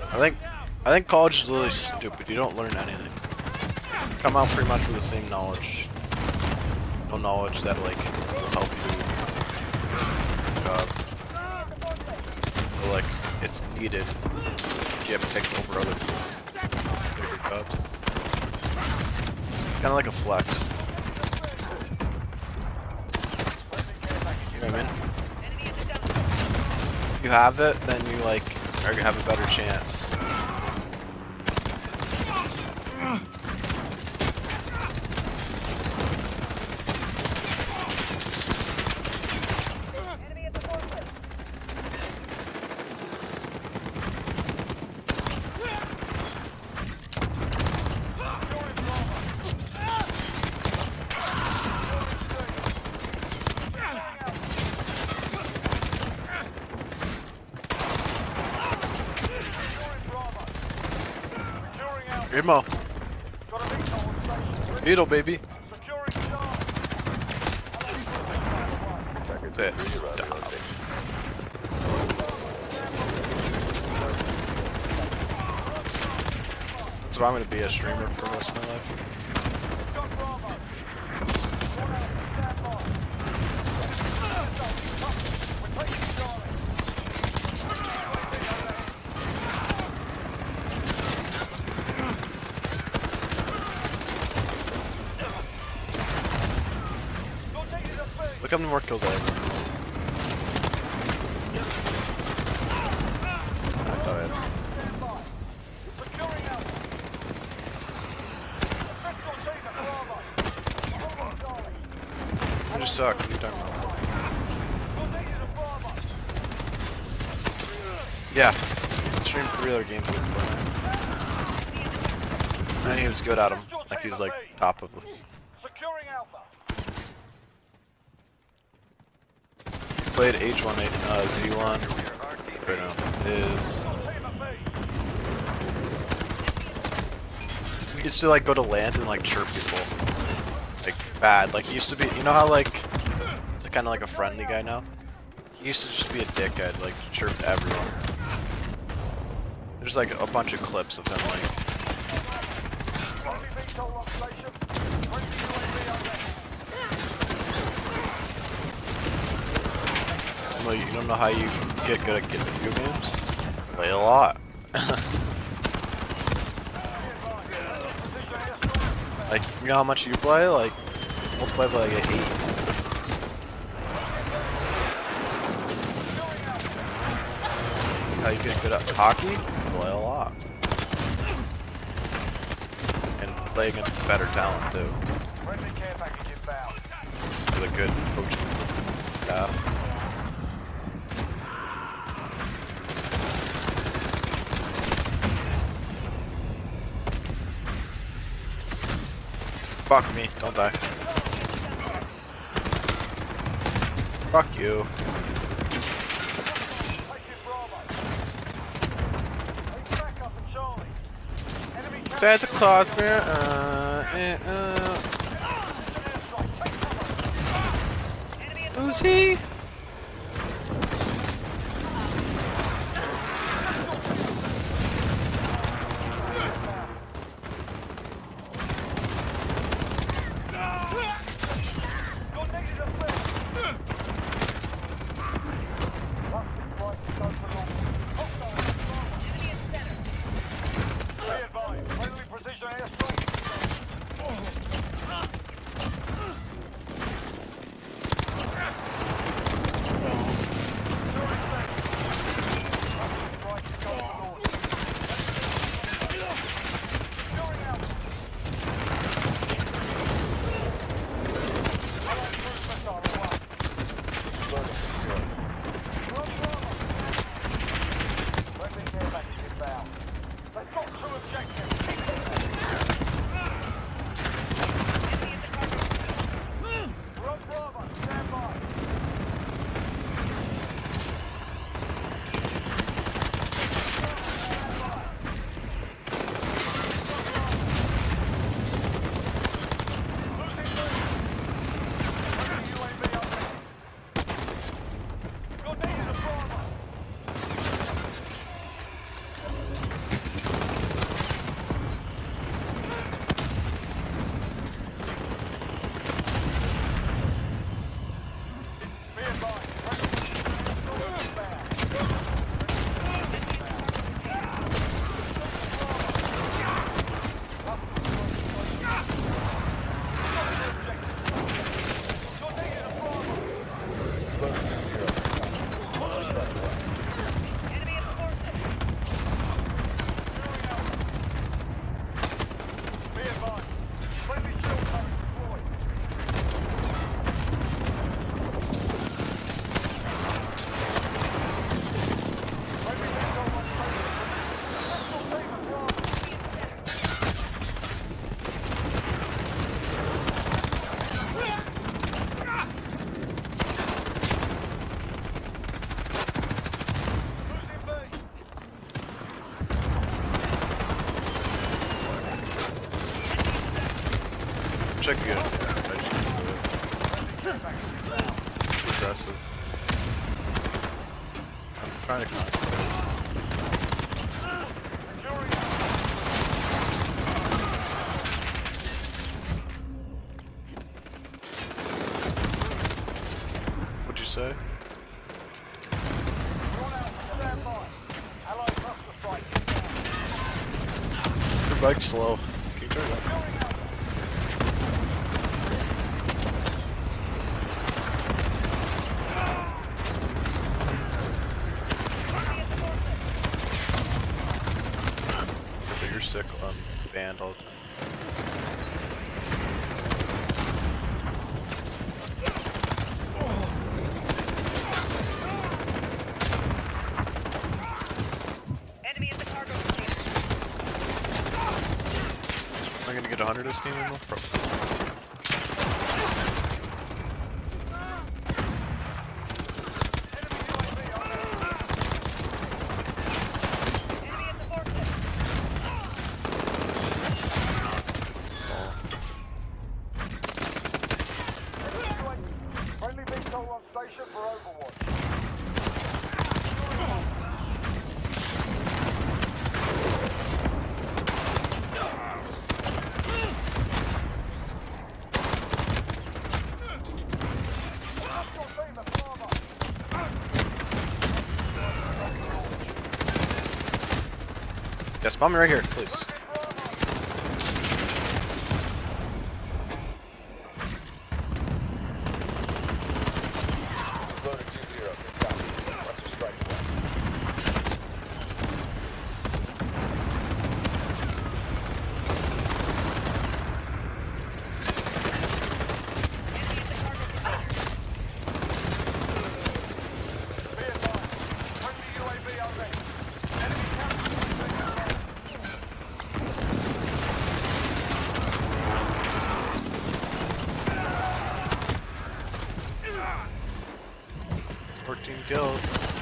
I think college is really stupid. You don't learn anything. You come out pretty much with the same knowledge. No knowledge that like will help you do your job. Or, like it's needed. You have to take over other jobs. Kind of like a flex. You know what I mean? If you have it, then you like are gonna have a better chance. Emo. Beetle, baby. This. Stop. That's why I'm gonna be a streamer for the rest of my life. Look how many more kills I have. I died. I just suck. What are you talking about? Yeah. I streamed 3 other games with him. And he was good at them. Like he was like top of them. Played H1, Z1 right now is he used to like go to land and like chirp people like bad. Like he used to be, you know how like it's kind of like a friendly guy now. He used to just be a dickhead, like chirp everyone. There's like a bunch of clips of him like. You don't know how you get good at getting video games? Play a lot. Like, you know how much you play? Like, multiply by like 8. How you get good at hockey? Play a lot. And play against better talent too. With a good coaching staff. Fuck me, don't die. Fuck you. Santa Claus, man. Who's he? wish I could get it. I just couldn't do it. Too aggressive. I'm trying to concentrate. What'd you say? Your bike's slow. Can you turn it up? But you're sick on band all the time. Am I gonna get 100 this game in though? Probably. Friendly VTOL on station for Overwatch. Yeah, spawn me right here, please. Kills.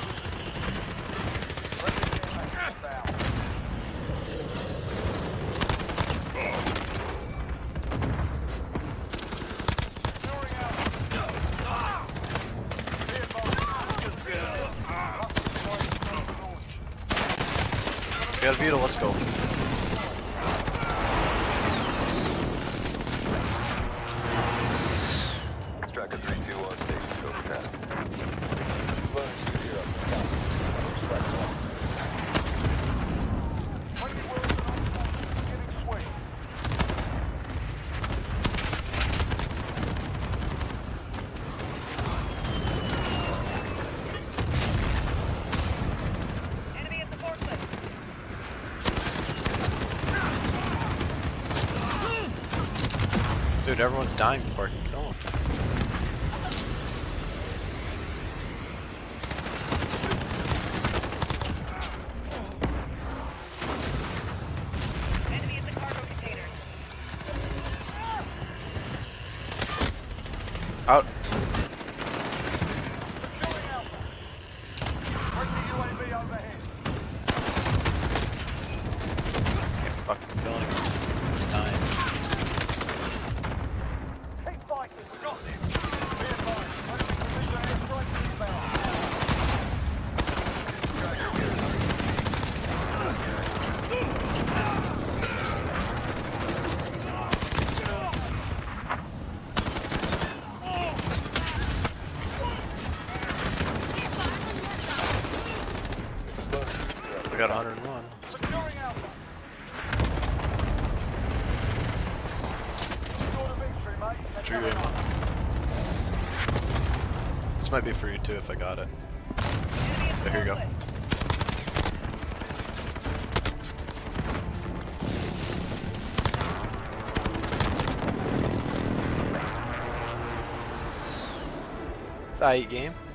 We got a Vito, let's go. Tracker 321 station code test. Dude, everyone's dying before I can kill them. Enemy in the cargo container. Out. Can't fucking kill him. He's dying. Keep fighting, we got this. Be advised, precision airstrike inbound. We got 101. Securing Alpha. Score the victory, mate. True game. This might be for you too if I got it. Yeah, here you go. It's a 8 game.